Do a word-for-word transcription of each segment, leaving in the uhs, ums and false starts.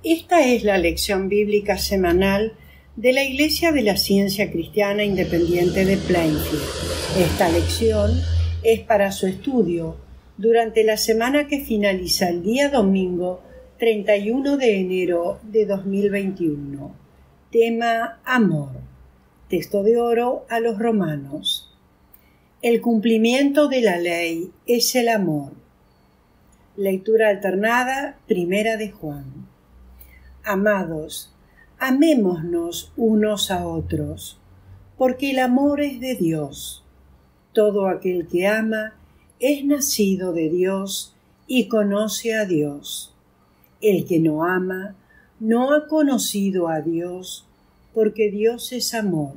Esta es la lección bíblica semanal de la Iglesia de la Ciencia Cristiana Independiente de Plainfield. Esta lección es para su estudio durante la semana que finaliza el día domingo treinta y uno de enero de dos mil veintiuno. Tema: amor. Texto de oro a los Romanos. El cumplimiento de la ley es el amor. Lectura alternada, primera de Juan. Amados, amémonos unos a otros, porque el amor es de Dios. Todo aquel que ama es nacido de Dios y conoce a Dios. El que no ama no ha conocido a Dios, porque Dios es amor.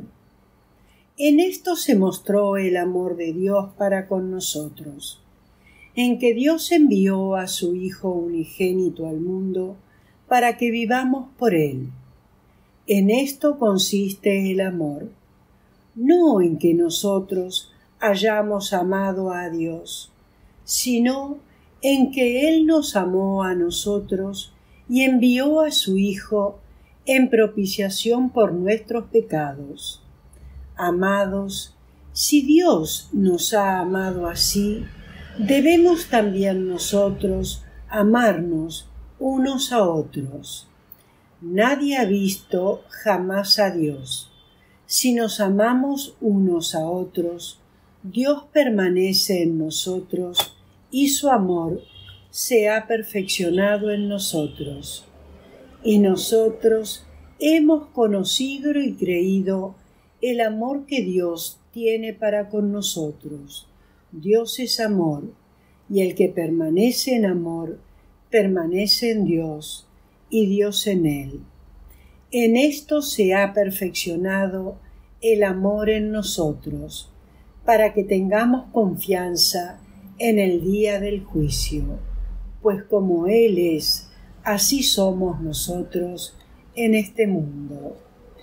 En esto se mostró el amor de Dios para con nosotros, en que Dios envió a su Hijo unigénito al mundo para que vivamos por Él. En esto consiste el amor, no en que nosotros hayamos amado a Dios, sino en que Él nos amó a nosotros y envió a su Hijo en propiciación por nuestros pecados. Amados, si Dios nos ha amado así, debemos también nosotros amarnos unos a otros. Nadie ha visto jamás a Dios. Si nos amamos unos a otros, Dios permanece en nosotros y su amor se ha perfeccionado en nosotros. Y nosotros hemos conocido y creído el amor que Dios tiene para con nosotros. Dios es amor, y el que permanece en amor, permanece en Dios, y Dios en él. En esto se ha perfeccionado el amor en nosotros, para que tengamos confianza en el día del juicio, pues como Él es, así somos nosotros en este mundo.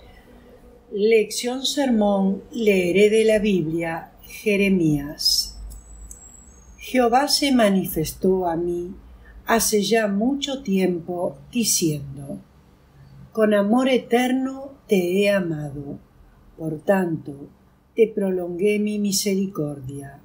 Lección sermón, leeré de la Biblia, Jeremías. Jehová se manifestó a mí hace ya mucho tiempo, diciendo: con amor eterno te he amado, por tanto te prolongué mi misericordia.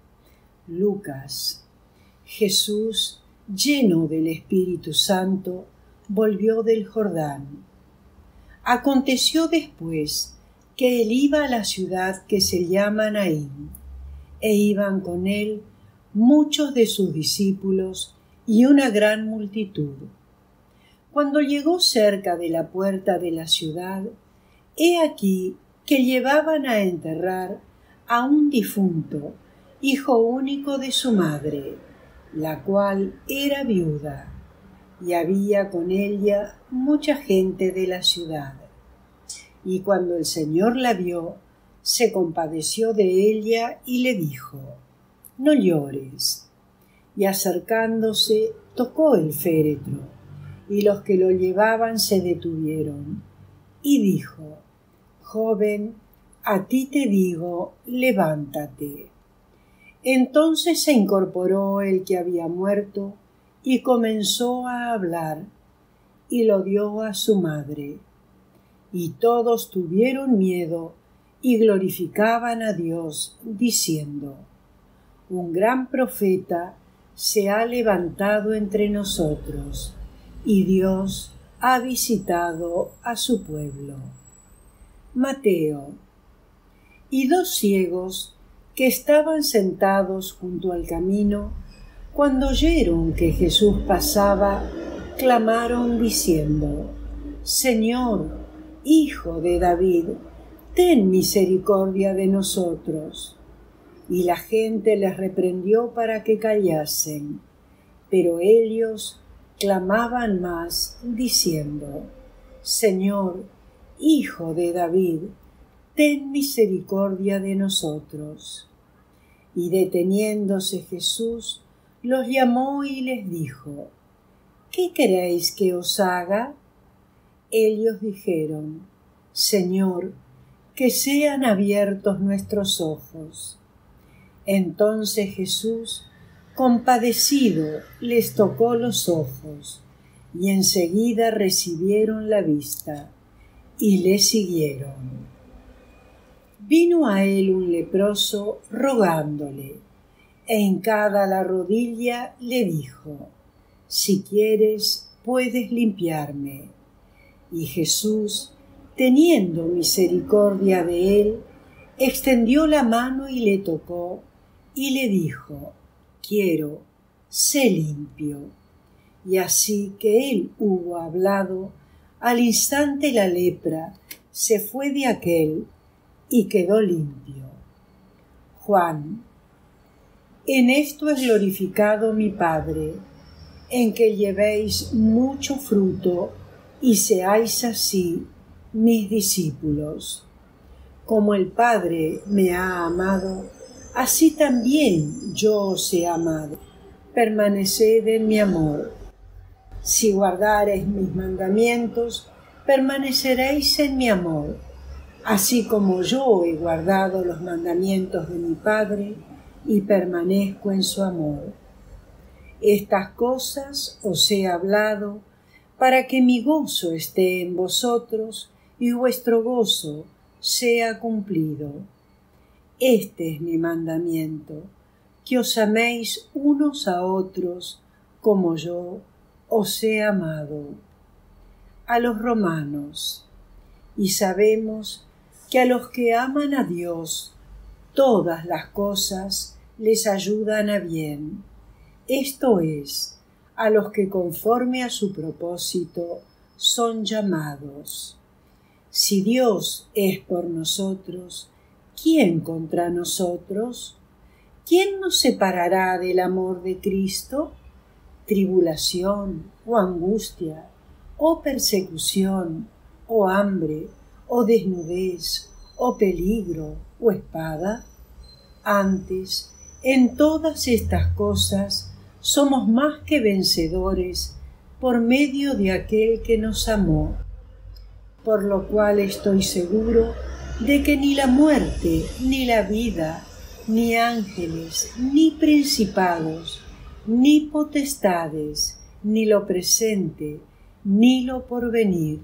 Lucas. Jesús, lleno del Espíritu Santo, volvió del Jordán. Aconteció después que él iba a la ciudad que se llama Naín, e iban con él muchos de sus discípulos y una gran multitud. Cuando llegó cerca de la puerta de la ciudad, he aquí que llevaban a enterrar a un difunto, hijo único de su madre, la cual era viuda, y había con ella mucha gente de la ciudad. Y cuando el Señor la vio, se compadeció de ella y le dijo: no llores. Y acercándose, tocó el féretro, y los que lo llevaban se detuvieron. Y dijo: joven, a ti te digo, levántate. Entonces se incorporó el que había muerto, y comenzó a hablar, y lo dio a su madre. Y todos tuvieron miedo, y glorificaban a Dios, diciendo: un gran profeta se ha levantado entre nosotros, y Dios ha visitado a su pueblo. Mateo. Y dos ciegos que estaban sentados junto al camino, cuando oyeron que Jesús pasaba, clamaron diciendo: Señor, Hijo de David, ten misericordia de nosotros. Y la gente les reprendió para que callasen, pero ellos clamaban más, diciendo: Señor, Hijo de David, ten misericordia de nosotros. Y deteniéndose Jesús, los llamó y les dijo: ¿qué queréis que os haga? Ellos dijeron: Señor, que sean abiertos nuestros ojos. Entonces Jesús, compadecido, les tocó los ojos, y enseguida recibieron la vista y le siguieron. Vino a él un leproso rogándole, e hincada la rodilla le dijo: si quieres, puedes limpiarme. Y Jesús, teniendo misericordia de él, extendió la mano y le tocó, y le dijo: quiero, sé limpio. Y así que él hubo hablado, al instante la lepra se fue de aquél y quedó limpio. Juan: en esto es glorificado mi Padre, en que llevéis mucho fruto y seáis así mis discípulos. Como el Padre me ha amado, así también yo os he amado. Permaneced en mi amor. Si guardareis mis mandamientos, permaneceréis en mi amor, así como yo he guardado los mandamientos de mi Padre y permanezco en su amor. Estas cosas os he hablado para que mi gozo esté en vosotros y vuestro gozo sea cumplido. Este es mi mandamiento, que os améis unos a otros como yo os he amado. A los romanos: y sabemos que a los que aman a Dios, todas las cosas les ayudan a bien, esto es, a los que conforme a su propósito son llamados. Si Dios es por nosotros, ¿quién contra nosotros? ¿Quién nos separará del amor de Cristo? Tribulación, o angustia, o persecución, o hambre, o desnudez, o peligro, o espada. Antes, en todas estas cosas, somos más que vencedores por medio de aquel que nos amó. Por lo cual estoy seguro de que ni la muerte, ni la vida, ni ángeles, ni principados, ni potestades, ni lo presente, ni lo porvenir,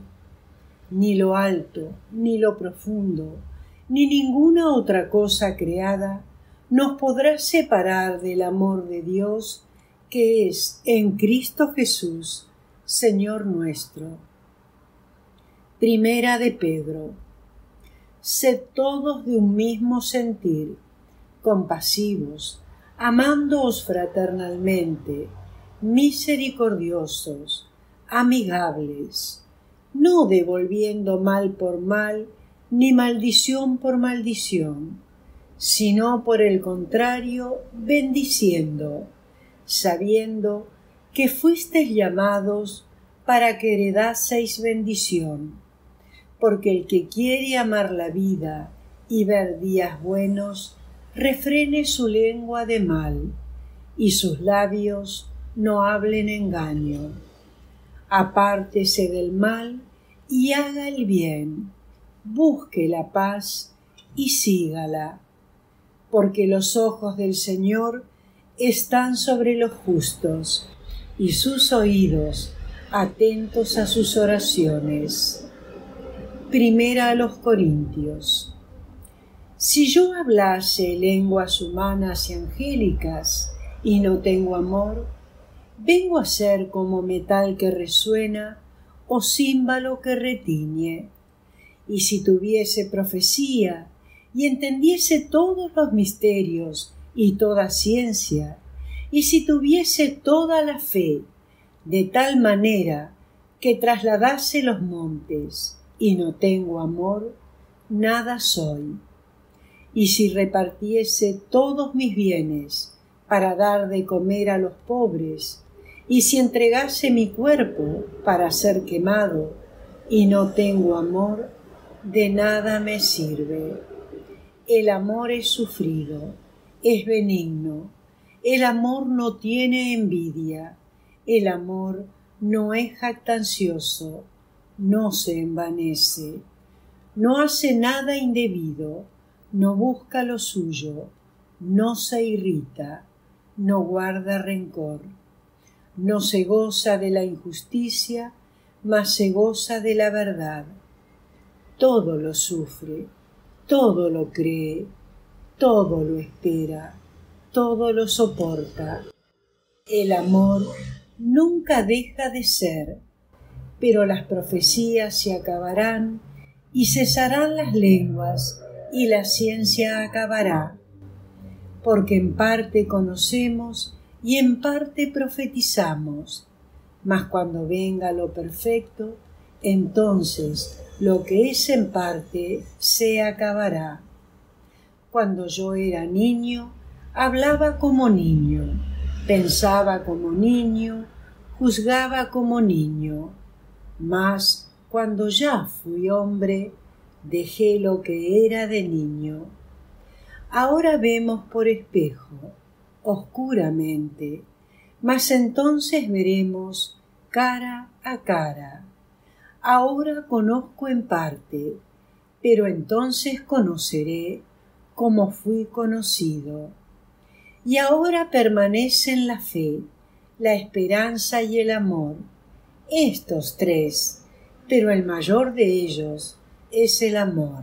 ni lo alto, ni lo profundo, ni ninguna otra cosa creada nos podrá separar del amor de Dios que es en Cristo Jesús, Señor nuestro. Primera de Pedro. Sed todos de un mismo sentir, compasivos, amándoos fraternalmente, misericordiosos, amigables, no devolviendo mal por mal, ni maldición por maldición, sino por el contrario, bendiciendo, sabiendo que fuisteis llamados para que heredaseis bendición, porque el que quiere amar la vida y ver días buenos, refrene su lengua de mal, y sus labios no hablen engaño. Apártese del mal y haga el bien, busque la paz y sígala, porque los ojos del Señor están sobre los justos, y sus oídos atentos a sus oraciones. Primera a los Corintios. Si yo hablase lenguas humanas y angélicas y no tengo amor, vengo a ser como metal que resuena o címbalo que retiñe. Y si tuviese profecía y entendiese todos los misterios y toda ciencia, y si tuviese toda la fe, de tal manera que trasladase los montes, y no tengo amor, nada soy. Y si repartiese todos mis bienes para dar de comer a los pobres, y si entregase mi cuerpo para ser quemado, y no tengo amor, de nada me sirve. El amor es sufrido, es benigno, el amor no tiene envidia, el amor no es jactancioso, no se envanece, no hace nada indebido, no busca lo suyo, no se irrita, no guarda rencor, No se goza de la injusticia, mas se goza de la verdad. Todo lo sufre, todo lo cree, todo lo espera, todo lo soporta. El amor nunca deja de ser, pero las profecías se acabarán y cesarán las lenguas y la ciencia acabará, porque en parte conocemos y en parte profetizamos, mas cuando venga lo perfecto, entonces lo que es en parte se acabará. Cuando yo era niño, hablaba como niño, pensaba como niño, juzgaba como niño, mas cuando ya fui hombre, dejé lo que era de niño. Ahora vemos por espejo, oscuramente, mas entonces veremos cara a cara. Ahora conozco en parte, pero entonces conoceré como fui conocido. Y ahora permanecen la fe, la esperanza y el amor, estos tres, pero el mayor de ellos es el amor.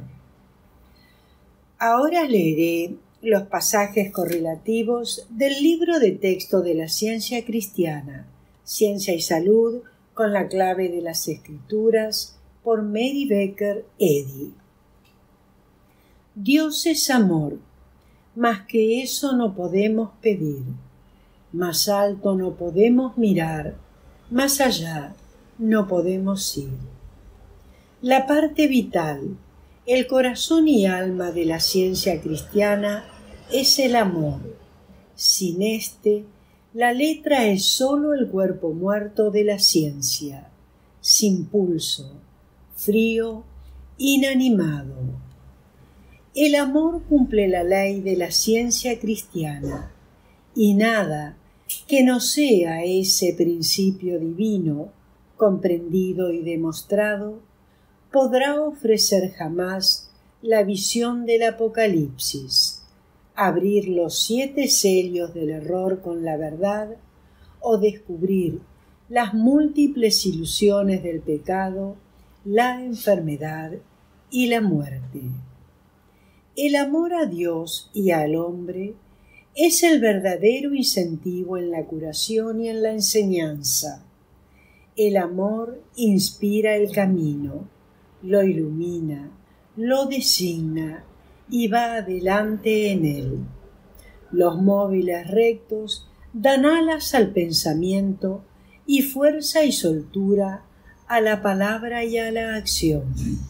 Ahora leeré los pasajes correlativos del libro de texto de la ciencia cristiana, Ciencia y Salud, con la clave de las Escrituras, por Mary Baker Eddy. Dios es amor, más que eso no podemos pedir, más alto no podemos mirar, más allá no podemos ir. La parte vital, el corazón y alma de la ciencia cristiana es el amor. Sin este, la letra es sólo el cuerpo muerto de la ciencia, sin pulso, frío, inanimado. El amor cumple la ley de la ciencia cristiana, y nada que no sea ese principio divino, comprendido y demostrado, podrá ofrecer jamás la visión del Apocalipsis, abrir los siete sellos del error con la verdad o descubrir las múltiples ilusiones del pecado, la enfermedad y la muerte. El amor a Dios y al hombre es el verdadero incentivo en la curación y en la enseñanza. El amor inspira el camino, lo ilumina, lo designa y va adelante en él. Los móviles rectos dan alas al pensamiento y fuerza y soltura a la palabra y a la acción.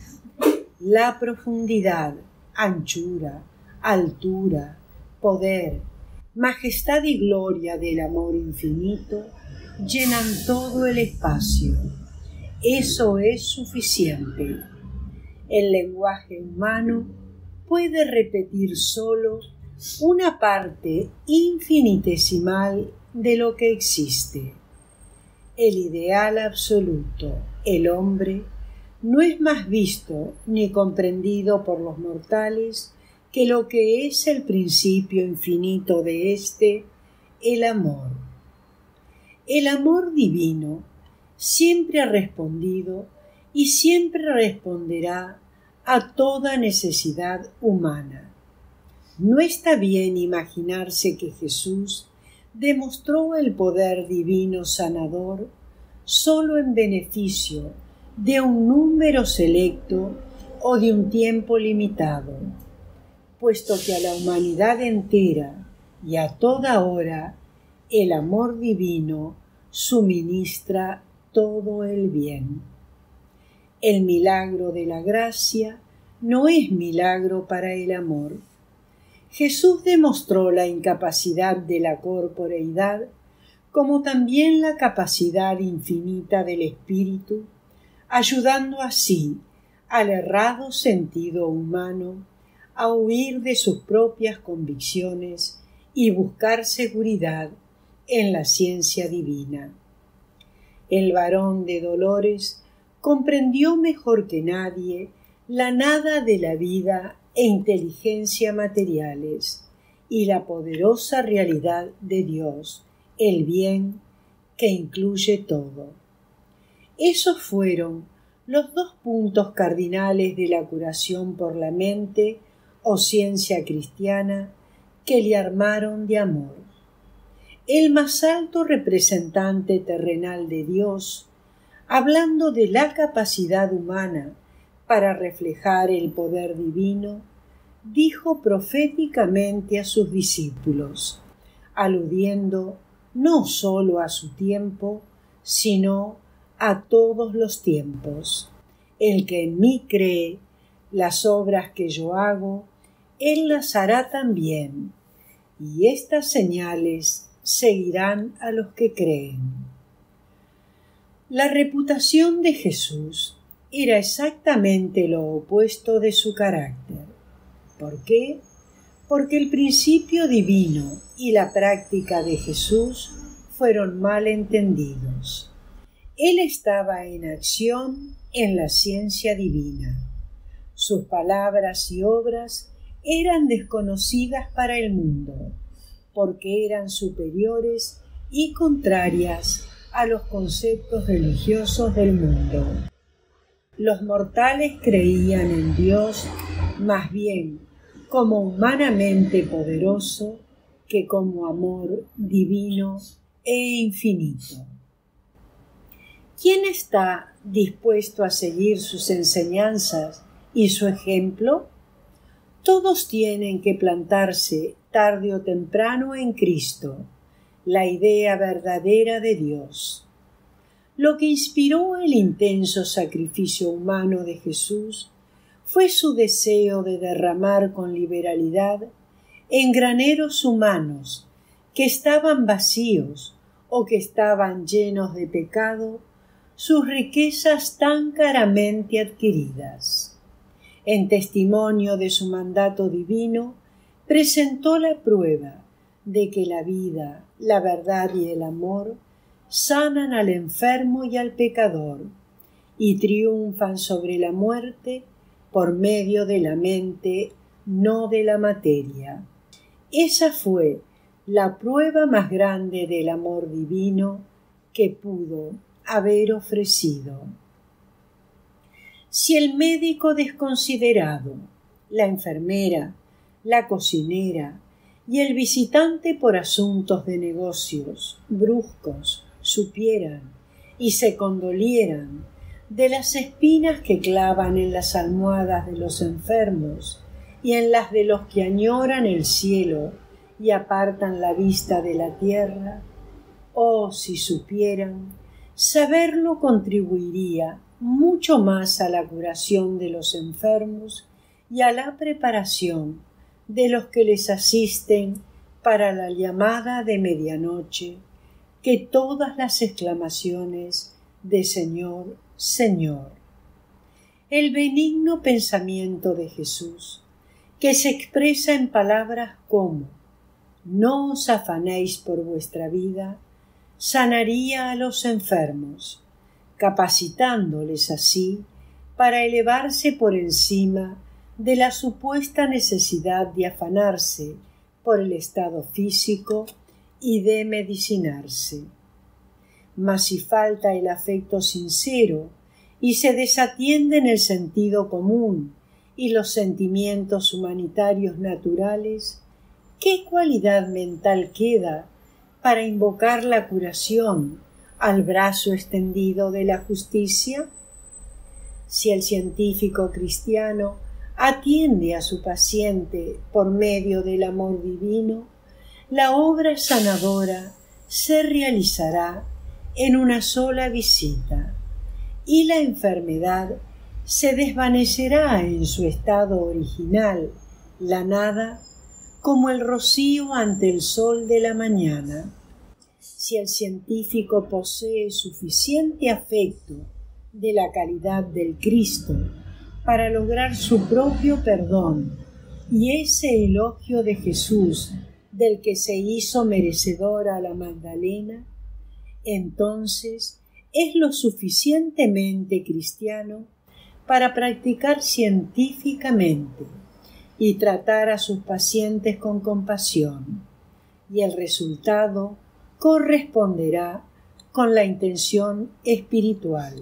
La profundidad, anchura, altura, poder, majestad y gloria del amor infinito llenan todo el espacio. Eso es suficiente. El lenguaje humano puede repetir solo una parte infinitesimal de lo que existe. El ideal absoluto, el hombre, no es más visto ni comprendido por los mortales que lo que es el principio infinito de éste, el amor. El amor divino siempre ha respondido y siempre responderá a toda necesidad humana. No está bien imaginarse que Jesús demostró el poder divino sanador solo en beneficio de un número selecto o de un tiempo limitado, puesto que a la humanidad entera y a toda hora el amor divino suministra todo el bien. El milagro de la gracia no es milagro para el amor. Jesús demostró la incapacidad de la corporeidad como también la capacidad infinita del espíritu, ayudando así al errado sentido humano a huir de sus propias convicciones y buscar seguridad en la ciencia divina. El varón de dolores comprendió mejor que nadie la nada de la vida e inteligencia materiales y la poderosa realidad de Dios, el bien, que incluye todo. Esos fueron los dos puntos cardinales de la curación por la mente o ciencia cristiana que le armaron de amor. El más alto representante terrenal de Dios, hablando de la capacidad humana para reflejar el poder divino, dijo proféticamente a sus discípulos, aludiendo no sólo a su tiempo, sino a todos los tiempos. El que en mí cree, las obras que yo hago, él las hará también, y estas señales seguirán a los que creen. La reputación de Jesús era exactamente lo opuesto de su carácter. ¿Por qué? Porque el principio divino y la práctica de Jesús fueron mal entendidos. Él estaba en acción en la ciencia divina. Sus palabras y obras eran desconocidas para el mundo, porque eran superiores y contrarias a los conceptos religiosos del mundo. Los mortales creían en Dios más bien como humanamente poderoso que como amor divino e infinito. ¿Quién está dispuesto a seguir sus enseñanzas y su ejemplo? Todos tienen que plantarse tarde o temprano en Cristo, la idea verdadera de Dios. Lo que inspiró el intenso sacrificio humano de Jesús fue su deseo de derramar con liberalidad en graneros humanos que estaban vacíos o que estaban llenos de pecado sus riquezas tan caramente adquiridas. En testimonio de su mandato divino, presentó la prueba de que la vida, la verdad y el amor sanan al enfermo y al pecador y triunfan sobre la muerte por medio de la mente, no de la materia. Esa fue la prueba más grande del amor divino que pudo haber ofrecido. Si el médico desconsiderado, la enfermera, la cocinera y el visitante por asuntos de negocios bruscos supieran y se condolieran de las espinas que clavan en las almohadas de los enfermos y en las de los que añoran el cielo y apartan la vista de la tierra, oh, si supieran, saberlo contribuiría mucho más a la curación de los enfermos y a la preparación de los que les asisten para la llamada de medianoche, que todas las exclamaciones de Señor, Señor. El benigno pensamiento de Jesús, que se expresa en palabras como no os afanéis por vuestra vida, sanaría a los enfermos, capacitándoles así para elevarse por encima de la supuesta necesidad de afanarse por el estado físico y de medicinarse. Mas si falta el afecto sincero y se desatienden el sentido común y los sentimientos humanitarios naturales, ¿qué cualidad mental queda para invocar la curación al brazo extendido de la justicia? Si el científico cristiano atiende a su paciente por medio del amor divino, la obra sanadora se realizará en una sola visita y la enfermedad se desvanecerá en su estado original, la nada, como el rocío ante el sol de la mañana. Si el científico posee suficiente afecto de la calidad del Cristo para lograr su propio perdón y ese elogio de Jesús del que se hizo merecedora la Magdalena, entonces es lo suficientemente cristiano para practicar científicamente y tratar a sus pacientes con compasión, y el resultado corresponderá con la intención espiritual.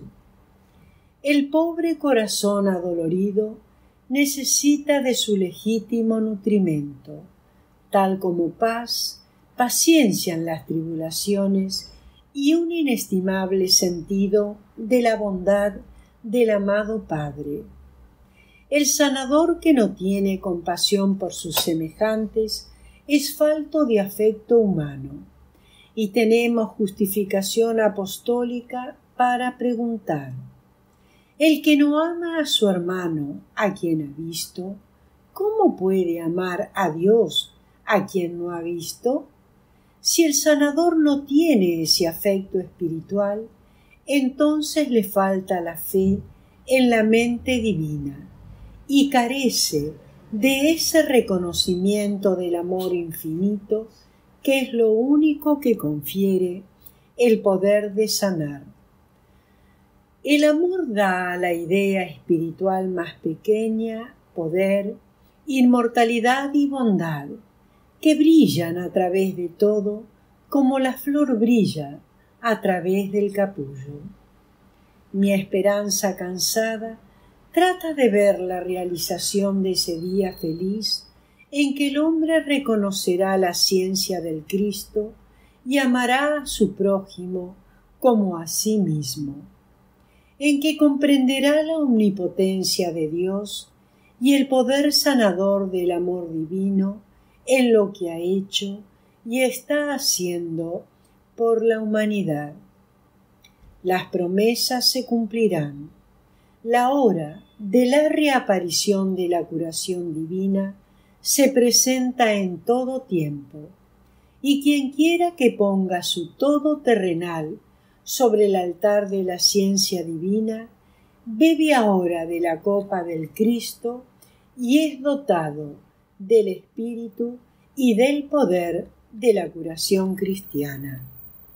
El pobre corazón adolorido necesita de su legítimo nutrimento, tal como paz, paciencia en las tribulaciones y un inestimable sentido de la bondad del amado Padre. El sanador que no tiene compasión por sus semejantes es falto de afecto humano, y tenemos justificación apostólica para preguntar: el que no ama a su hermano, a quien ha visto, ¿cómo puede amar a Dios, a quien no ha visto? Si el sanador no tiene ese afecto espiritual, entonces le falta la fe en la mente divina y carece de ese reconocimiento del amor infinito que es lo único que confiere el poder de sanar. El amor da a la idea espiritual más pequeña poder, inmortalidad y bondad, que brillan a través de todo como la flor brilla a través del capullo. Mi esperanza cansada trata de ver la realización de ese día feliz en que el hombre reconocerá la ciencia del Cristo y amará a su prójimo como a sí mismo, en que comprenderá la omnipotencia de Dios y el poder sanador del amor divino en lo que ha hecho y está haciendo por la humanidad. Las promesas se cumplirán. La hora de la reaparición de la curación divina se presenta en todo tiempo, y quien quiera que ponga su todo terrenal sobre el altar de la ciencia divina, bebe ahora de la copa del Cristo y es dotado del Espíritu y del poder de la curación cristiana.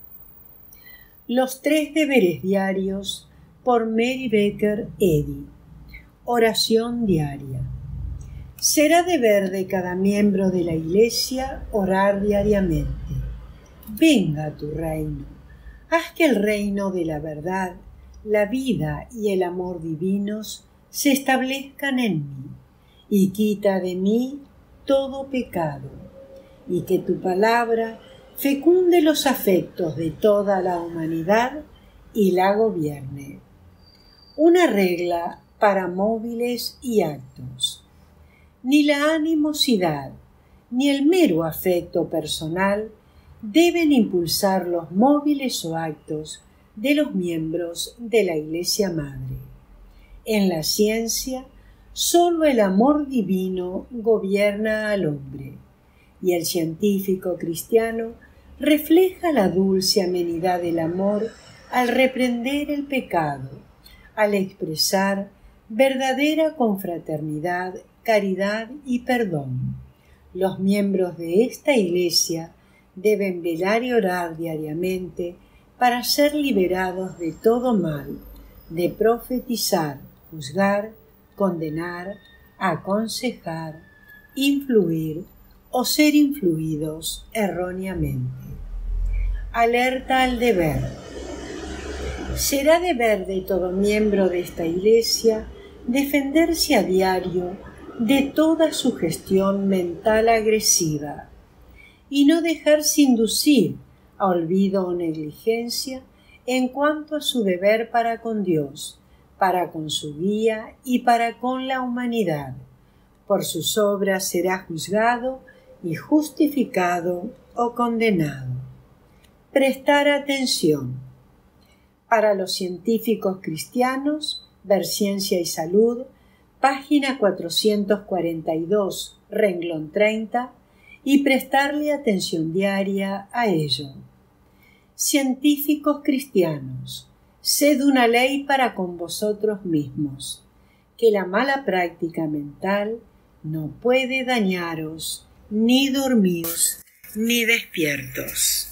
Los tres deberes diarios por Mary Baker Eddy. Oración diaria. Será deber de cada miembro de la Iglesia orar diariamente. Venga tu reino. Haz que el reino de la verdad, la vida y el amor divinos se establezcan en mí, y quita de mí todo pecado, y que tu palabra fecunde los afectos de toda la humanidad y la gobierne. Una regla para móviles y actos. Ni la animosidad ni el mero afecto personal deben impulsar los móviles o actos de los miembros de la Iglesia Madre. En la ciencia, sólo el amor divino gobierna al hombre, y el científico cristiano refleja la dulce amenidad del amor al reprender el pecado, al expresar verdadera confraternidad, caridad y perdón. Los miembros de esta Iglesia deben velar y orar diariamente para ser liberados de todo mal, de profetizar, juzgar, condenar, aconsejar, influir o ser influidos erróneamente. Alerta al deber. Será deber de todo miembro de esta Iglesia defenderse a diario de toda sugestión mental agresiva y no dejarse inducir a olvido o negligencia en cuanto a su deber para con Dios, para con su guía y para con la humanidad. Por sus obras será juzgado y justificado o condenado. Prestar atención. Para los científicos cristianos, ver Ciencia y Salud, página cuatrocientos cuarenta y dos, renglón treinta, y prestarle atención diaria a ello. Científicos cristianos, sed una ley para con vosotros mismos, que la mala práctica mental no puede dañaros ni dormidos ni despiertos.